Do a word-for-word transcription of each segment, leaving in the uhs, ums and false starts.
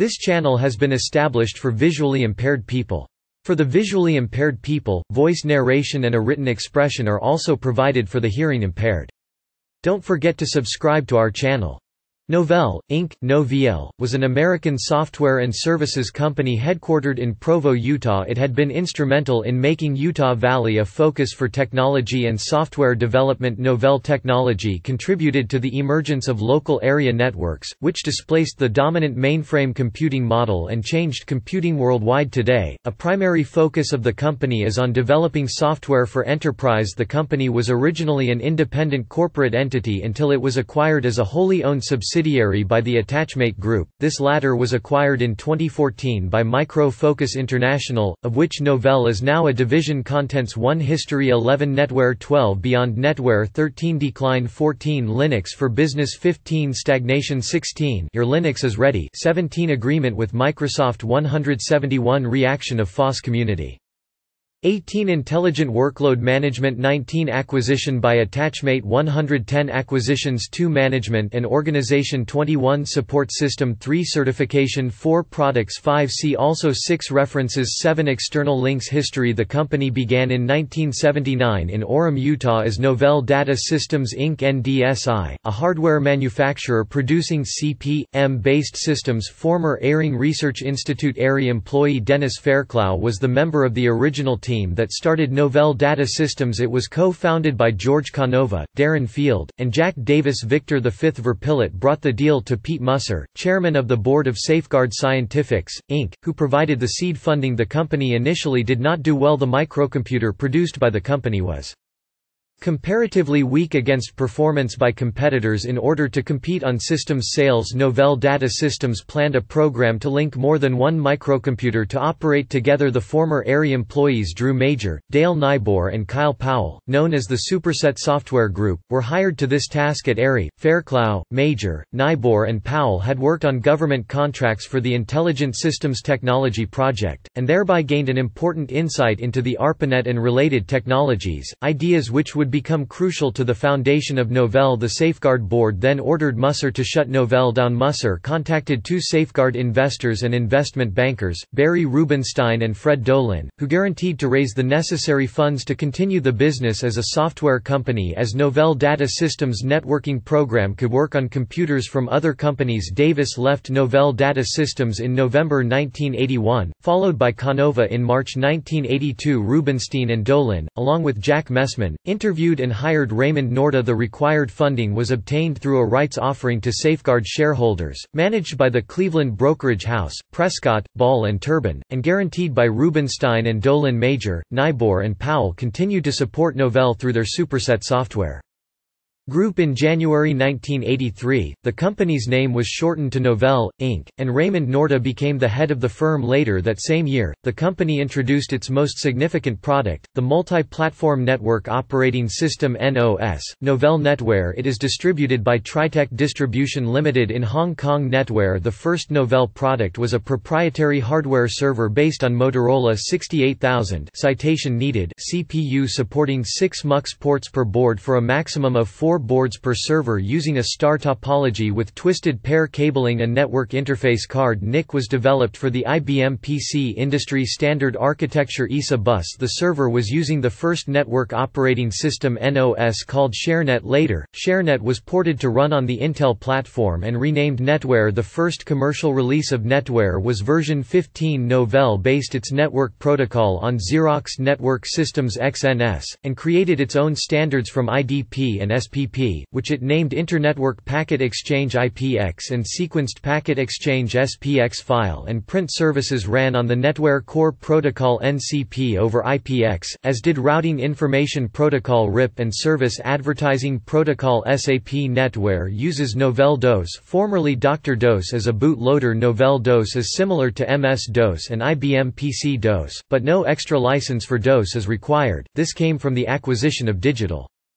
This channel has been established for visually impaired people. For the visually impaired people, voice narration and a written expression are also provided for the hearing impaired. Don't forget to subscribe to our channel. Novell, Incorporated, Novell, was an American software and services company headquartered in Provo, Utah. It had been instrumental in making Utah Valley a focus for technology and software development. Novell technology contributed to the emergence of local area networks, which displaced the dominant mainframe computing model and changed computing worldwide. Today, a primary focus of the company is on developing software for enterprise. The company was originally an independent corporate entity until it was acquired as a wholly owned subsidiary by the Attachmate Group. This latter was acquired in twenty fourteen by Micro Focus International, of which Novell is now a division. Contents: one History, eleven NetWare, twelve Beyond NetWare, thirteen Decline, fourteen Linux for Business, fifteen Stagnation, sixteen Your Linux is Ready, seventeen Agreement with Microsoft, one hundred seventy-one Reaction of F O S community, eighteen Intelligent Workload Management, nineteen Acquisition by Attachmate, one hundred ten Acquisitions, two Management and Organization, twenty-one Support System, three Certification, four Products, five See also, six References, seven External links. History. The company began in nineteen seventy-nine in Orem, Utah as Novell Data Systems Incorporated. N D S I, a hardware manufacturer producing C P M-based systems. Former Eyring Research Institute Eyring employee Dennis Fairclough was the member of the original team that started Novell Data Systems. It was co-founded by George Canova, Darren Field, and Jack Davis. Victor the Fifth Verpillet brought the deal to Pete Musser, chairman of the board of Safeguard Scientifics, Incorporated, who provided the seed funding. The company initially did not do well. The microcomputer produced by the company was comparatively weak against performance by competitors. In order to compete on systems sales, Novell Data Systems planned a program to link more than one microcomputer to operate together. The former Eyring employees Drew Major, Dale Nybor and Kyle Powell, known as the Superset Software Group, were hired to this task at Eyring. Fairclough, Major, Nybor and Powell had worked on government contracts for the Intelligent Systems Technology Project, and thereby gained an important insight into the ARPANET and related technologies, ideas which would become crucial to the foundation of Novell. The Safeguard board then ordered Musser to shut Novell down. Musser contacted two Safeguard investors and investment bankers, Barry Rubenstein and Fred Dolan, who guaranteed to raise the necessary funds to continue the business as a software company. As Novell Data Systems' networking program could work on computers from other companies, Davis left Novell Data Systems in November nineteen eighty-one, followed by Canova in March nineteen eighty-two. Rubenstein and Dolan, along with Jack Messman, interviewed and hired Raymond Norda. The required funding was obtained through a rights offering to Safeguard shareholders, managed by the Cleveland brokerage house, Prescott, Ball and Turbin, and guaranteed by Rubenstein and Dolan. Major, Nybor and Powell continued to support Novell through their Superset software Group. In January nineteen eighty-three, the company's name was shortened to Novell, Incorporated, and Raymond Norda became the head of the firm. Later that same year, the company introduced its most significant product, the Multi-Platform Network Operating System N O S, Novell NetWare. It is distributed by Tritech Distribution Limited in Hong Kong. NetWare. The first Novell product was a proprietary hardware server based on Motorola sixty-eight thousand citation needed C P U supporting six mux ports per board for a maximum of four boards per server using a star topology with twisted pair cabling. A network interface card N I C was developed for the I B M P C industry standard architecture I S A bus. The server was using the first network operating system N O S called ShareNet. Later, ShareNet was ported to run on the Intel platform and renamed NetWare. The first commercial release of NetWare was version fifteen. Novell based its network protocol on Xerox Network Systems X N S, and created its own standards from I D P and S P P, which it named Internetwork Packet Exchange I P X and Sequenced Packet Exchange S P X. File and print services ran on the NetWare Core Protocol N C P over I P X, as did Routing Information Protocol R I P and Service Advertising Protocol S A P. NetWare uses Novell DOS, formerly Doctor DOS, as a bootloader. Novell DOS is similar to M S DOS and I B M P C DOS, but no extra license for DOS is required. This came from the acquisition of Digital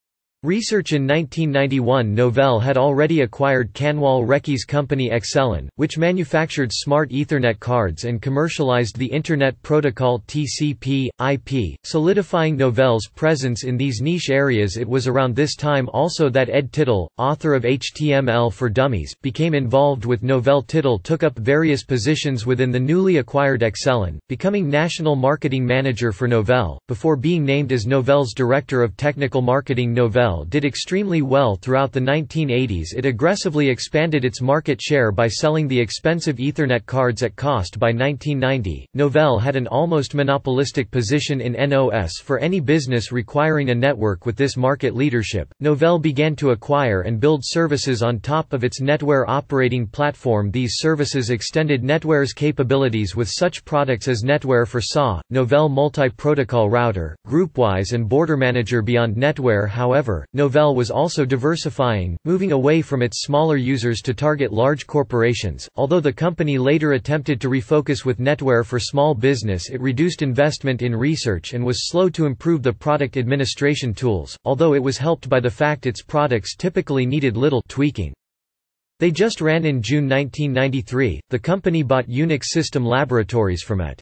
Research. In nineteen ninety-one, Novell had already acquired Canwall Reckie's company Excelon, which manufactured smart Ethernet cards and commercialized the Internet Protocol T C P I P, solidifying Novell's presence in these niche areas. It was around this time also that Ed Tittle, author of H T M L for Dummies, became involved with Novell. Tittle took up various positions within the newly acquired Excelon, becoming National Marketing Manager for Novell, before being named as Novell's Director of Technical Marketing. Novell did extremely well throughout the nineteen eighties. It aggressively expanded its market share by selling the expensive Ethernet cards at cost. By nineteen ninety, Novell had an almost monopolistic position in N O S for any business requiring a network. With this market leadership, Novell began to acquire and build services on top of its NetWare operating platform. These services extended NetWare's capabilities with such products as NetWare for S A, Novell Multi-Protocol Router, GroupWise and Border Manager. Beyond NetWare, however, Novell was also diversifying, moving away from its smaller users to target large corporations. Although the company later attempted to refocus with NetWare for small business, it reduced investment in research and was slow to improve the product administration tools, although it was helped by the fact its products typically needed little tweaking. They just ran. In June nineteen ninety-three, the company bought Unix System Laboratories from it.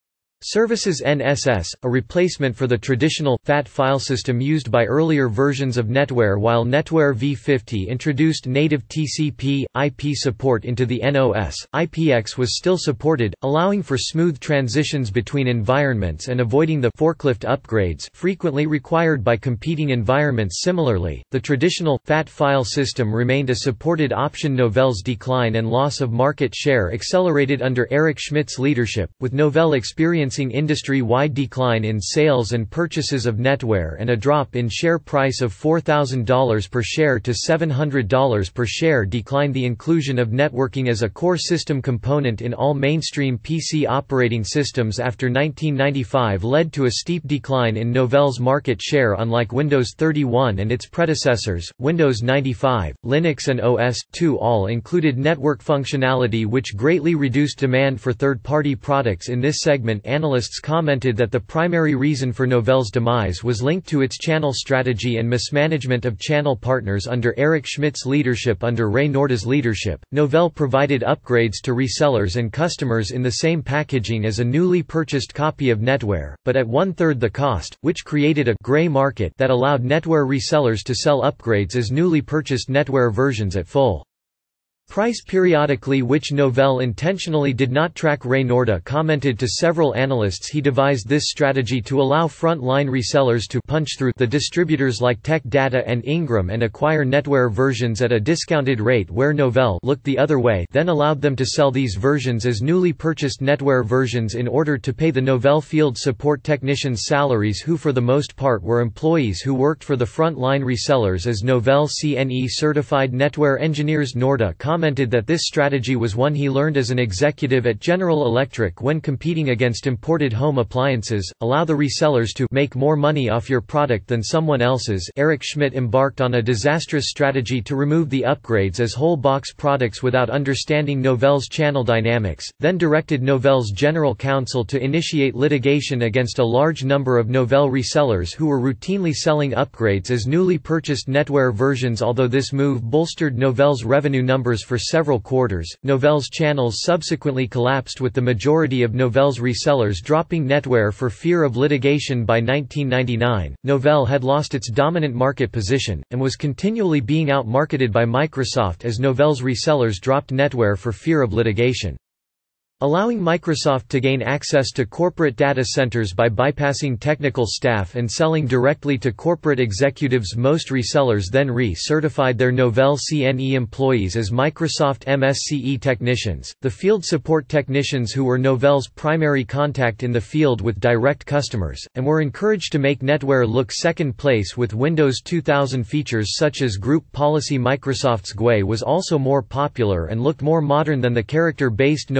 Services N S S, a replacement for the traditional, FAT file system used by earlier versions of NetWare. While NetWare v fifty introduced native T C P I P support into the N O S, I P X was still supported, allowing for smooth transitions between environments and avoiding the forklift upgrades frequently required by competing environments. Similarly, the traditional, FAT file system remained a supported option. Novell's decline and loss of market share accelerated under Eric Schmidt's leadership, with Novell experiencing industry-wide decline in sales and purchases of NetWare and a drop in share price of four thousand dollars per share to seven hundred dollars per share. Decline. The inclusion of networking as a core system component in all mainstream P C operating systems after nineteen ninety-five led to a steep decline in Novell's market share. Unlike Windows thirty-one and its predecessors, Windows ninety-five, Linux and O S two all included network functionality, which greatly reduced demand for third-party products. In this segment, analysts commented that the primary reason for Novell's demise was linked to its channel strategy and mismanagement of channel partners under Eric Schmidt's leadership. Under Ray Norda's leadership, Novell provided upgrades to resellers and customers in the same packaging as a newly purchased copy of NetWare, but at one-third the cost, which created a «gray market» that allowed NetWare resellers to sell upgrades as newly purchased NetWare versions at full price periodically, which Novell intentionally did not track. Ray Norda commented to several analysts he devised this strategy to allow front-line resellers to punch through the distributors like Tech Data and Ingram and acquire NetWare versions at a discounted rate, where Novell looked the other way, then allowed them to sell these versions as newly purchased NetWare versions in order to pay the Novell field support technicians' salaries, who for the most part were employees who worked for the front-line resellers as Novell C N E certified NetWare engineers. Norda commented that this strategy was one he learned as an executive at General Electric when competing against imported home appliances: allow the resellers to make more money off your product than someone else's. Eric Schmidt embarked on a disastrous strategy to remove the upgrades as whole box products without understanding Novell's channel dynamics, then directed Novell's general counsel to initiate litigation against a large number of Novell resellers who were routinely selling upgrades as newly purchased NetWare versions. Although this move bolstered Novell's revenue numbers for several quarters, Novell's channels subsequently collapsed, with the majority of Novell's resellers dropping NetWare for fear of litigation. By nineteen ninety-nine, Novell had lost its dominant market position, and was continually being out-marketed by Microsoft as Novell's resellers dropped NetWare for fear of litigation. Allowing Microsoft to gain access to corporate data centers by bypassing technical staff and selling directly to corporate executives. Most resellers then re-certified their Novell C N E employees as Microsoft M S C E technicians, the field support technicians who were Novell's primary contact in the field with direct customers, and were encouraged to make NetWare look second place with Windows two thousand features such as group policy. Microsoft's G U I was also more popular and looked more modern than the character-based Novell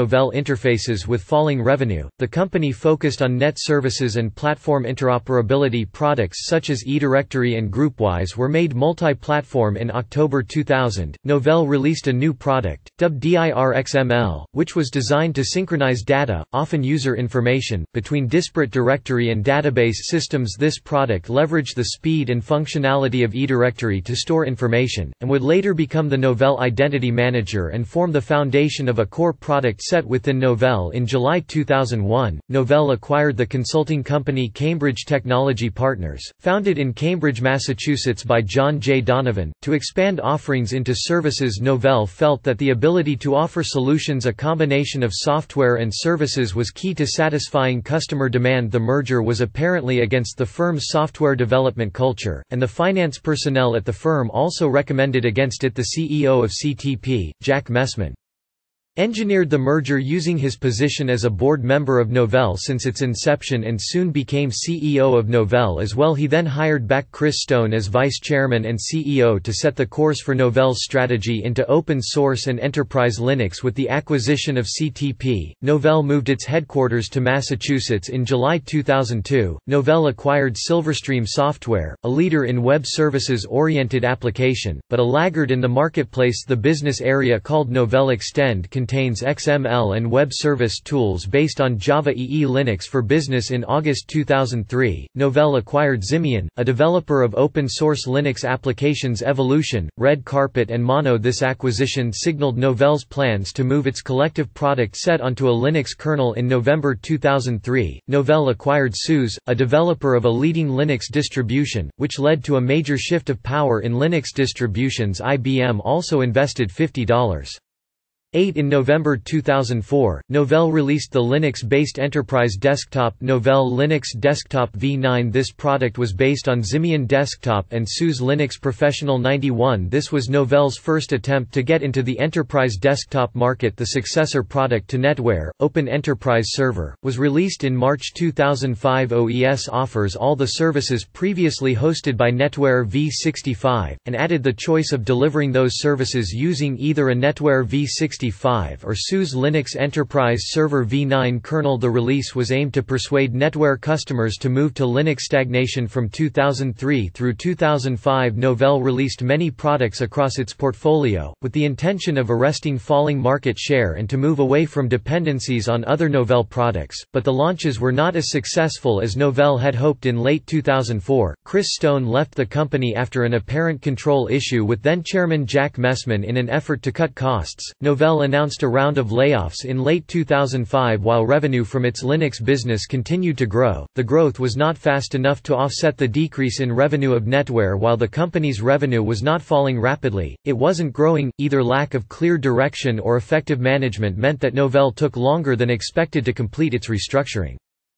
interfaces with falling revenue. The company focused on net services and platform interoperability. Products such as eDirectory and GroupWise were made multi-platform. In October two thousand, Novell released a new product, dubbed DIRXML, which was designed to synchronize data, often user information, between disparate directory and database systems. This product leveraged the speed and functionality of eDirectory to store information, and would later become the Novell Identity Manager and form the foundation of a core product set within Novell. In July two thousand one, Novell acquired the consulting company Cambridge Technology Partners, founded in Cambridge, Massachusetts by John J. Donovan, to expand offerings into services. Novell felt that the ability to offer solutions, a combination of software and services, was key to satisfying customer demand. The merger was apparently against the firm's software development culture, and the finance personnel at the firm also recommended against it. The C E O of C T P, Jack Messman, engineered the merger using his position as a board member of Novell since its inception, and soon became C E O of Novell as well. He then hired back Chris Stone as vice chairman and C E O to set the course for Novell's strategy into open source and enterprise Linux. With the acquisition of C T P, Novell moved its headquarters to Massachusetts. In July two thousand two, Novell acquired Silverstream Software, a leader in web services-oriented application, but a laggard in the marketplace. The business area called Novell Extend contains X M L and web service tools based on Java E E Linux for Business. In August two thousand three, Novell acquired Ximian, a developer of open-source Linux applications. Evolution, Red Carpet and Mono. This acquisition signaled Novell's plans to move its collective product set onto a Linux kernel. In November two thousand three, Novell acquired SUSE, a developer of a leading Linux distribution, which led to a major shift of power in Linux distributions. I B M also invested fifty dollars point eight in November two thousand four, Novell released the Linux-based enterprise desktop Novell Linux Desktop V nine. This product was based on Ximian Desktop and SUSE Linux Professional ninety-one. This was Novell's first attempt to get into the enterprise desktop market. The successor product to NetWare, Open Enterprise Server, was released in March two thousand five. O E S offers all the services previously hosted by NetWare v sixty-five, and added the choice of delivering those services using either a NetWare v sixty-five or SUSE Linux Enterprise Server v nine kernel. The release was aimed to persuade NetWare customers to move to Linux. Stagnation. From two thousand three through two thousand five, Novell released many products across its portfolio, with the intention of arresting falling market share and to move away from dependencies on other Novell products, but the launches were not as successful as Novell had hoped. In late two thousand four, Chris Stone left the company after an apparent control issue with then-chairman Jack Messman. In an effort to cut costs, Novell announced a round of layoffs in late two thousand five. While revenue from its Linux business continued to grow, the growth was not fast enough to offset the decrease in revenue of NetWare. While the company's revenue was not falling rapidly, it wasn't growing. Either lack of clear direction or effective management meant that Novell took longer than expected to complete its restructuring.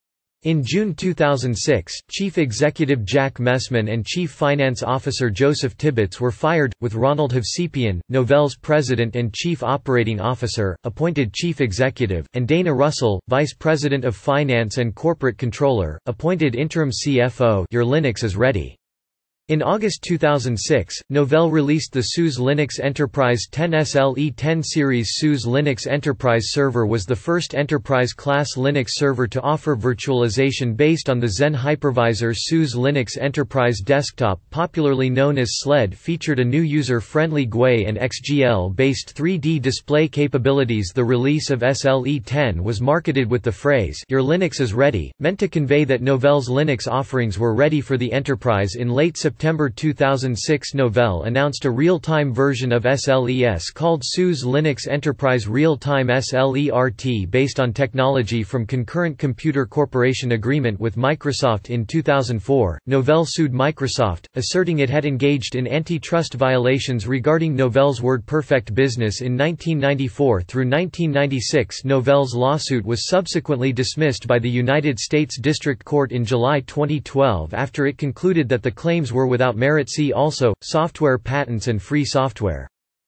In June two thousand six, Chief Executive Jack Messman and Chief Finance Officer Joseph Tibbetts were fired, with Ronald Hovsepian, Novell's President and Chief Operating Officer, appointed Chief Executive, and Dana Russell, Vice President of Finance and Corporate Controller, appointed Interim C F O. Your Linux is ready. In August two thousand six, Novell released the SUSE Linux Enterprise ten S L E ten series. SUSE Linux Enterprise Server was the first enterprise-class Linux server to offer virtualization based on the Xen hypervisor. SUSE Linux Enterprise Desktop, popularly known as SLED, featured a new user-friendly G U I and X G L-based three D display capabilities. The release of S L E ten was marketed with the phrase, "Your Linux is ready," meant to convey that Novell's Linux offerings were ready for the enterprise. In late September September two thousand six, Novell announced a real-time version of S L E S called SUSE Linux Enterprise Real-Time S L E R T based on technology from Concurrent Computer Corporation agreement with Microsoft. In two thousand four, Novell sued Microsoft, asserting it had engaged in antitrust violations regarding Novell's WordPerfect business. In nineteen ninety-four through nineteen ninety-six, Novell's lawsuit was subsequently dismissed by the United States District Court in July twenty twelve after it concluded that the claims were without merit. See also, software patents and free software.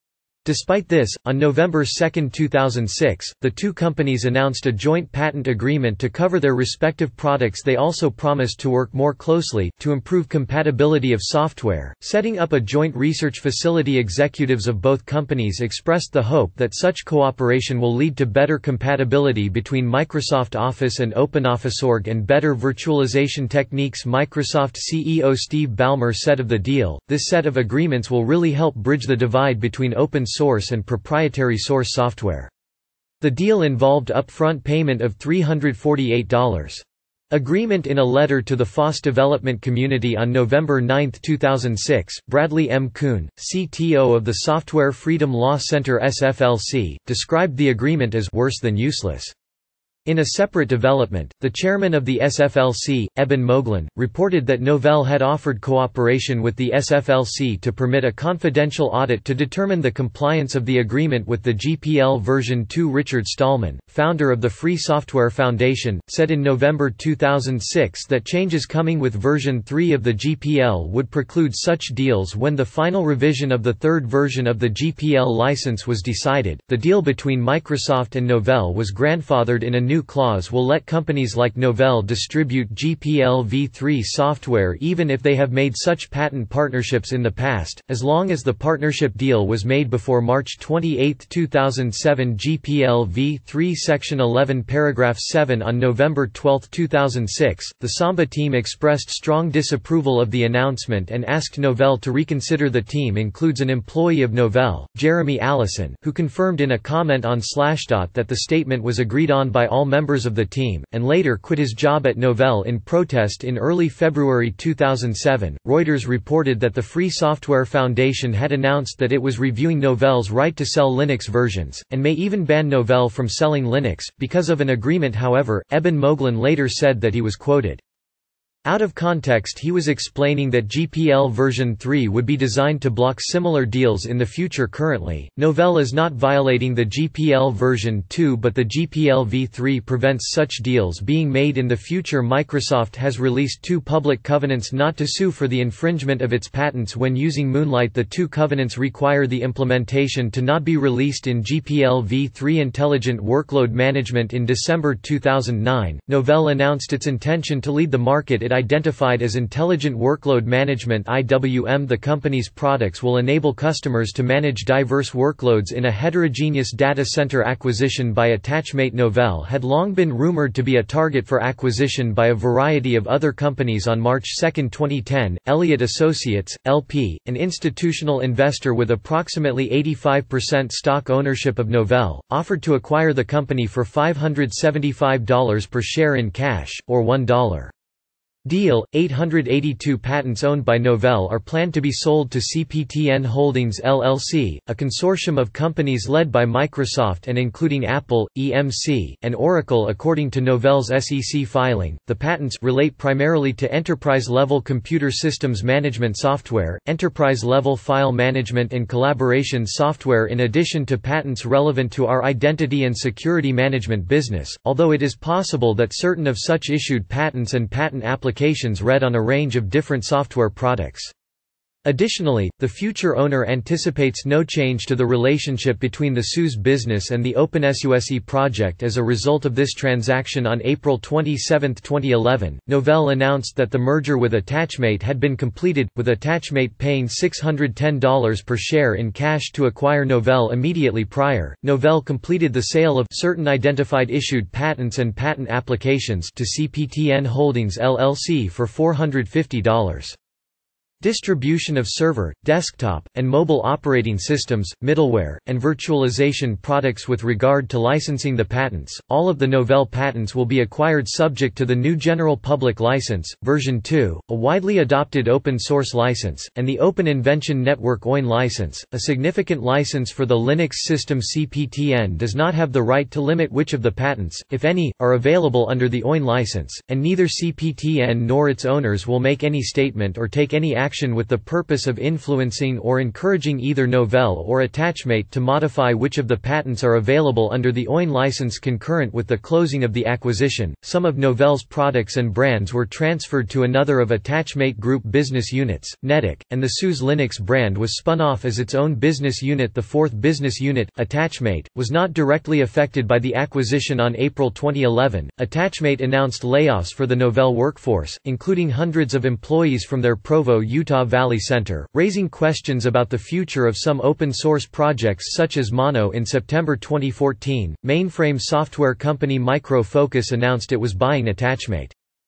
Despite this, on November second two thousand six, the two companies announced a joint patent agreement to cover their respective products. They also promised to work more closely, to improve compatibility of software, setting up a joint research facility. Executives of both companies expressed the hope that such cooperation will lead to better compatibility between Microsoft Office and OpenOfficeOrg and better virtualization techniques. Microsoft C E O Steve Ballmer said of the deal, "This set of agreements will really help bridge the divide between open source and proprietary source software." The deal involved upfront payment of three hundred forty-eight dollars. Agreement. In a letter to the F O S development community on November ninth two thousand six, Bradley M. Kuhn, C T O of the Software Freedom Law Center S F L C, described the agreement as worse than useless. In a separate development, the chairman of the S F L C, Eben Moglen, reported that Novell had offered cooperation with the S F L C to permit a confidential audit to determine the compliance of the agreement with the G P L version two. Richard Stallman, founder of the Free Software Foundation, said in November two thousand six that changes coming with version three of the G P L would preclude such deals. When the final revision of the third version of the G P L license was decided, the deal between Microsoft and Novell was grandfathered in. A new clause will let companies like Novell distribute G P L v three software even if they have made such patent partnerships in the past, as long as the partnership deal was made before March twenty-eighth two thousand seven. G P L v three Section eleven Paragraph seven. On November twelfth two thousand six, the Samba team expressed strong disapproval of the announcement and asked Novell to reconsider. The team includes an employee of Novell, Jeremy Allison, who confirmed in a comment on Slashdot that the statement was agreed on by all members of the team, and later quit his job at Novell in protest. In early February two thousand seven, Reuters reported that the Free Software Foundation had announced that it was reviewing Novell's right to sell Linux versions, and may even ban Novell from selling Linux, because of an agreement. However, Eben Moglen later said that he was quoted, "Out of context." He was explaining that G P L version three would be designed to block similar deals in the future. Currently, Novell is not violating the G P L version two, but the G P L v three prevents such deals being made in the future. Microsoft has released two public covenants not to sue for the infringement of its patents when using Moonlight. The two covenants require the implementation to not be released in G P L v three. Intelligent Workload Management. In December two thousand nine, Novell announced its intention to lead the market it identified as Intelligent Workload Management (I W M). The company's products will enable customers to manage diverse workloads in a heterogeneous data center. Acquisition by Attachmate. Novell had long been rumored to be a target for acquisition by a variety of other companies. On March second twenty ten, Elliott Associates, L P, an institutional investor with approximately eighty-five percent stock ownership of Novell, offered to acquire the company for five hundred seventy-five dollars per share in cash, or one dollar. Deal. eight hundred eighty-two patents owned by Novell are planned to be sold to C P T N Holdings L L C, a consortium of companies led by Microsoft and including Apple, E M C, and Oracle. According to Novell's S E C filing, the patents relate primarily to enterprise-level computer systems management software, enterprise-level file management and collaboration software, in addition to patents relevant to our identity and security management business, although it is possible that certain of such issued patents and patent applications applications read on a range of different software products. Additionally, the future owner anticipates no change to the relationship between the S U S business and the OpenSUSE project as a result of this transaction. On April twenty-seventh twenty eleven, Novell announced that the merger with Attachmate had been completed, with Attachmate paying six hundred ten dollars per share in cash to acquire Novell. Immediately prior, Novell completed the sale of certain identified issued patents and patent applications to C P T N Holdings L L C for four hundred fifty dollars. Distribution of server, desktop, and mobile operating systems, middleware, and virtualization products. With regard to licensing the patents, all of the Novell patents will be acquired subject to the new General Public License, version two, a widely adopted open-source license, and the Open Invention Network O I N license, a significant license for the Linux system. C P T N does not have the right to limit which of the patents, if any, are available under the O I N license, and neither C P T N nor its owners will make any statement or take any action production with the purpose of influencing or encouraging either Novell or Attachmate to modify which of the patents are available under the O I N license concurrent with the closing of the acquisition. Some of Novell's products and brands were transferred to another of Attachmate Group business units, Netiq, and the S U S Linux brand was spun off as its own business unit. The fourth business unit, Attachmate, was not directly affected by the acquisition. On April twenty eleven, Attachmate announced layoffs for the Novell workforce, including hundreds of employees from their Provo, Utah Valley Center, raising questions about the future of some open-source projects such as Mono. In September twenty fourteen, mainframe software company Micro Focus announced it was buying Attachmate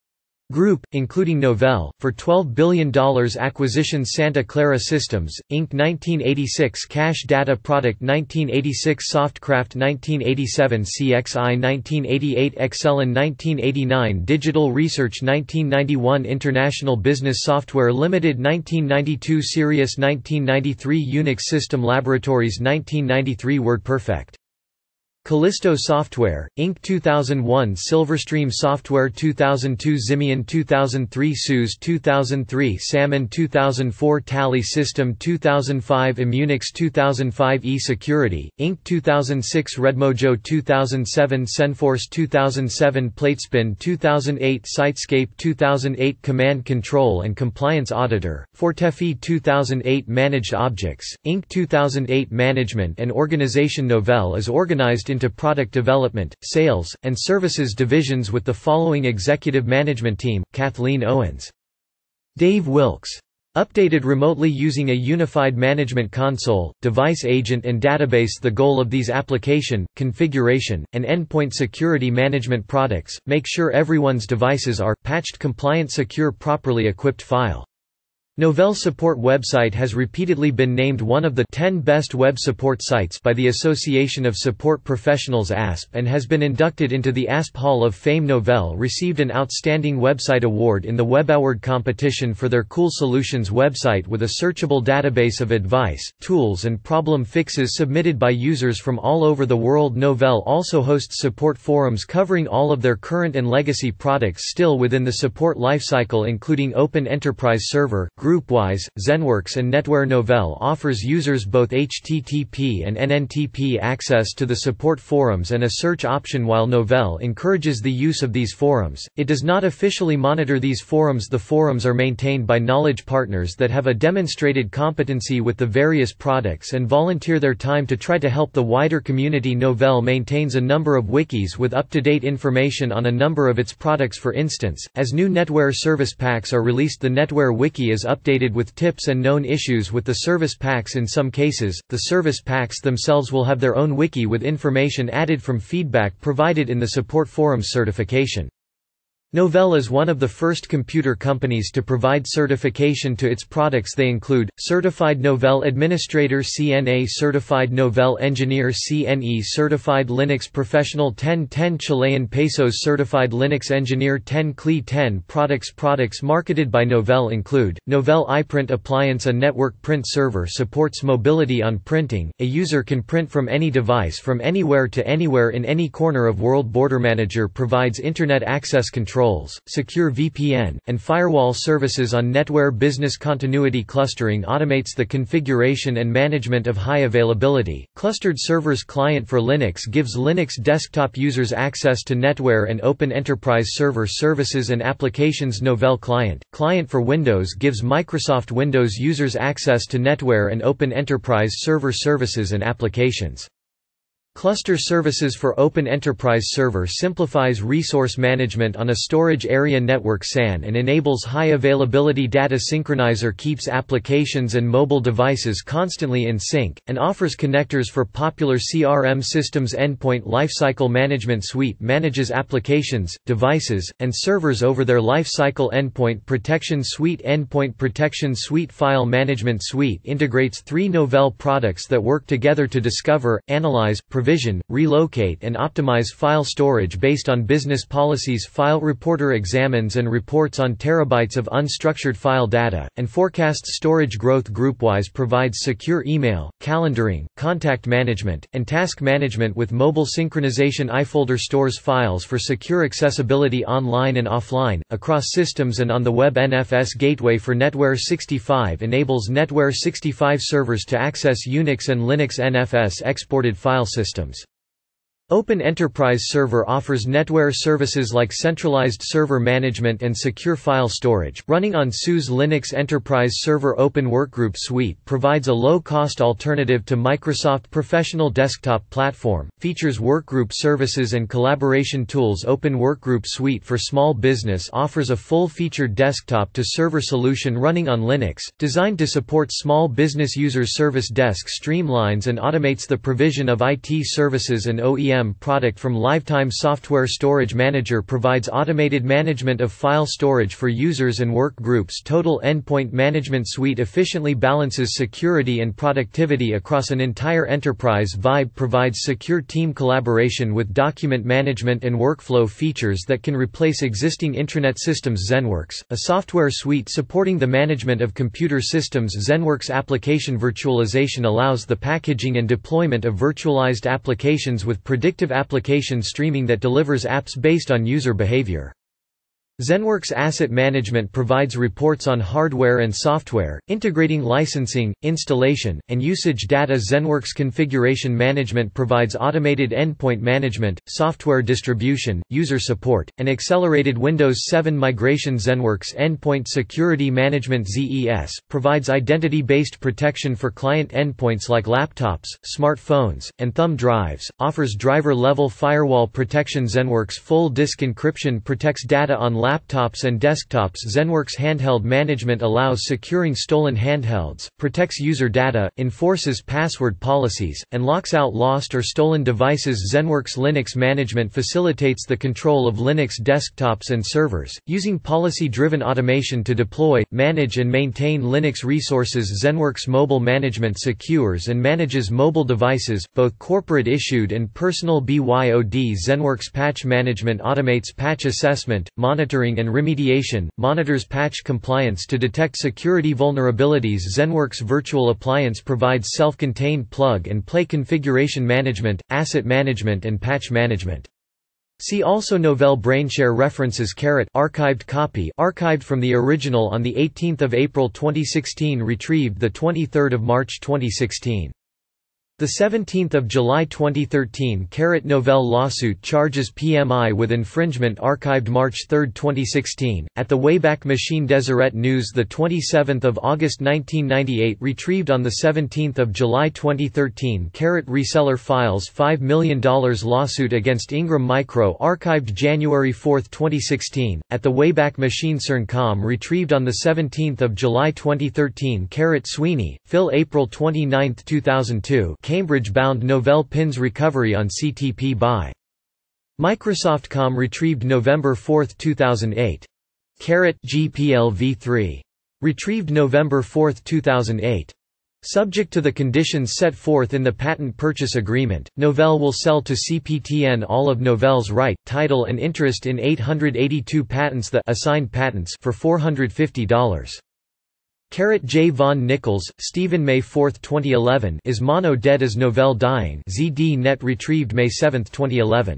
Group, including Novell, for twelve billion dollars. Acquisition Santa Clara Systems, Incorporated nineteen eighty-six Cache Data Product nineteen eighty-six Softcraft nineteen eighty-seven C X I nineteen eighty-eight Excelon nineteen eighty-nine Digital Research nineteen ninety-one International Business Software Limited nineteen ninety-two Sirius nineteen ninety-three Unix System Laboratories nineteen ninety-three WordPerfect Callisto Software, Incorporated two thousand one Silverstream Software two thousand two Zimian two thousand three S U S two thousand three Salmon two thousand four Tally System two thousand five Immunix two thousand five E-Security, Incorporated two thousand six Redmojo two thousand seven Senforce two thousand seven Platespin two thousand eight Sitescape two thousand eight Command Control and Compliance Auditor, Fortefi two thousand eight Managed Objects, Incorporated two thousand eight Management and Organization. Novell is organized into product development, sales, and services divisions with the following executive management team: Kathleen Owens, Dave Wilkes. Updated remotely using a unified management console, device agent and database. The goal of these application, configuration, and endpoint security management products, make sure everyone's devices are patched, compliant, secure, properly equipped. File Novell Support website has repeatedly been named one of the ten best web support sites by the Association of Support Professionals A S P and has been inducted into the A S P Hall of Fame. Novell received an Outstanding Website Award in the Web Award competition for their Cool Solutions website with a searchable database of advice, tools and problem fixes submitted by users from all over the world. Novell also hosts support forums covering all of their current and legacy products still within the support lifecycle, including Open Enterprise Server, GroupWise, ZenWorks and NetWare. Novell offers users both H T T P and N N T P access to the support forums and a search option. While Novell encourages the use of these forums, it does not officially monitor these forums. The forums are maintained by knowledge partners that have a demonstrated competency with the various products and volunteer their time to try to help the wider community. Novell maintains a number of wikis with up-to-date information on a number of its products. For instance, as new NetWare service packs are released, the NetWare wiki is updated with tips and known issues with the service packs. In some cases, the service packs themselves will have their own wiki with information added from feedback provided in the support forums certification. Novell is one of the first computer companies to provide certification to its products. They include, Certified Novell Administrator C N A, Certified Novell Engineer C N E, Certified Linux Professional ten ten Chilean Pesos, Certified Linux Engineer ten C L I ten. Products Products marketed by Novell include, Novell iPrint Appliance. A network print server supports mobility on printing. A user can print from any device from anywhere to anywhere in any corner of world. Border Manager provides internet access control, secure V P N, and firewall services on NetWare. Business Continuity Clustering automates the configuration and management of high-availability, clustered servers. Client for Linux gives Linux desktop users access to NetWare and Open Enterprise Server services and applications. Novell Client. Client for Windows gives Microsoft Windows users access to NetWare and Open Enterprise Server services and applications. Cluster Services for Open Enterprise Server simplifies resource management on a storage area. Network S A N and enables high-availability. Data Synchronizer keeps applications and mobile devices constantly in sync, and offers connectors for popular C R M systems. Endpoint Lifecycle Management Suite manages applications, devices, and servers over their lifecycle. Endpoint Protection Suite. Endpoint Protection Suite. File Management Suite integrates three Novell products that work together to discover, analyze, prevent provision, relocate and optimize file storage based on business policies. File Reporter examines and reports on terabytes of unstructured file data, and forecasts storage growth. Groupwise provides secure email, calendaring, contact management, and task management with mobile synchronization. iFolder stores files for secure accessibility online and offline, across systems and on the web. N F S Gateway for NetWare sixty-five enables NetWare sixty-five servers to access Unix and Linux N F S exported file systems. Open Enterprise Server offers NetWare services like centralized server management and secure file storage. Running on S U S Linux Enterprise Server. Open Workgroup Suite provides a low-cost alternative to Microsoft Professional Desktop Platform, features workgroup services and collaboration tools. Open Workgroup Suite for small business offers a full-featured desktop-to-server solution running on Linux, designed to support small business users. Service Desk streamlines and automates the provision of I T services and O E M product from Lifetime Software. Storage Manager provides automated management of file storage for users and work groups. Total Endpoint Management Suite efficiently balances security and productivity across an entire enterprise. Vibe provides secure team collaboration with document management and workflow features that can replace existing intranet systems. ZenWorks, a software suite supporting the management of computer systems. ZenWorks Application Virtualization allows the packaging and deployment of virtualized applications with predictive application streaming that delivers apps based on user behavior. ZenWorks Asset Management provides reports on hardware and software, integrating licensing, installation, and usage data. ZenWorks Configuration Management provides automated endpoint management, software distribution, user support, and accelerated Windows seven migration. ZenWorks Endpoint Security Management Z E S provides identity-based protection for client endpoints like laptops, smartphones, and thumb drives, offers driver-level firewall protection. ZenWorks Full Disk Encryption protects data on laptops and desktops. ZenWorks Handheld Management allows securing stolen handhelds, protects user data, enforces password policies, and locks out lost or stolen devices. ZenWorks Linux Management facilitates the control of Linux desktops and servers, using policy-driven automation to deploy, manage and maintain Linux resources. ZenWorks Mobile Management secures and manages mobile devices, both corporate-issued and personal. B Y O D ZenWorks Patch Management automates patch assessment, monitoring and remediation, monitors patch compliance to detect security vulnerabilities. ZenWorks Virtual Appliance provides self-contained plug-and-play configuration management, asset management and patch management. See also Novell Brainshare references. Caret archived copy archived from the original on the eighteenth of April twenty sixteen, retrieved the twenty-third of March twenty sixteen. The seventeenth of July twenty thirteen. Caret Novell lawsuit charges P M I with infringement. Archived March third twenty sixteen. At the Wayback Machine. Deseret News the twenty-seventh of August nineteen ninety-eight, retrieved on the seventeenth of July twenty thirteen. Caret Reseller files five million dollars lawsuit against Ingram Micro. Archived January fourth twenty sixteen. At the Wayback Machine. Cerncom retrieved on the seventeenth of July twenty thirteen. Caret Sweeney, Phil April twenty-ninth two thousand two. Cambridge-bound Novell pins recovery on C T P by Microsoft.com retrieved November fourth two thousand eight. Caret G P L v three. Retrieved November fourth two thousand eight. Subject to the conditions set forth in the patent purchase agreement, Novell will sell to C P T N all of Novell's right, title and interest in eight hundred eighty-two patents, the assigned patents, for four hundred fifty dollars. Caret J. Von Nichols, Stephen May fourth twenty eleven. Is Mono dead? Is Novell dying? Z D Net retrieved May seventh twenty eleven.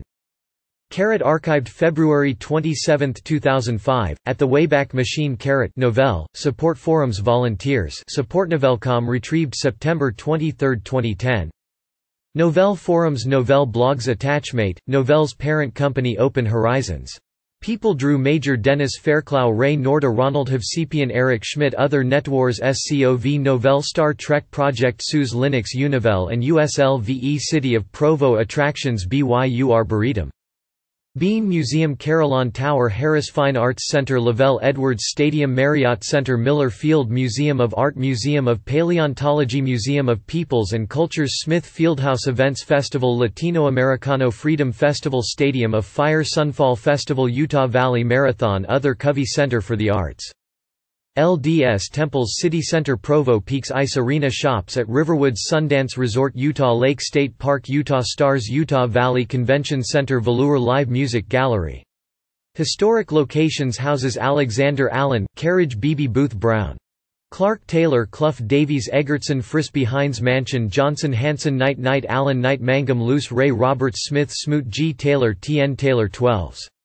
Caret archived February twenty-seventh two thousand five. At the Wayback Machine. Caret Novell, Support Forums Volunteers Support Novell.com retrieved September twenty-third twenty ten. Novell Forums. Novell blogs. Attachmate, Novell's parent company. Open Horizons. People. Drew Major Dennis Fairclough Ray Norda Ronald Hovsepian Eric Schmidt Other NetWars SCOV Novell Star Trek Project S U S Linux Univel and U S L V E City of Provo Attractions B Y U Arboretum Bean Museum Carillon Tower Harris Fine Arts Center Lavelle Edwards Stadium Marriott Center Miller Field Museum of Art Museum of Paleontology Museum of Peoples and Cultures Smith Fieldhouse Events Festival Latino Americano Freedom Festival Stadium of Fire Sunfall Festival Utah Valley Marathon Other Covey Center for the Arts L D S Temples City Center Provo Peaks Ice Arena Shops at Riverwoods Sundance Resort Utah Lake State Park Utah Stars Utah Valley Convention Center Velour Live Music Gallery. Historic Locations houses Alexander Allen, Carriage Beebe Booth Brown. Clark Taylor Clough Davies Egerton Frisbee Hines Mansion Johnson Hanson Knight Knight Allen Knight Mangum Luce Ray Roberts Smith Smoot G. Taylor T. N. Taylor twelves.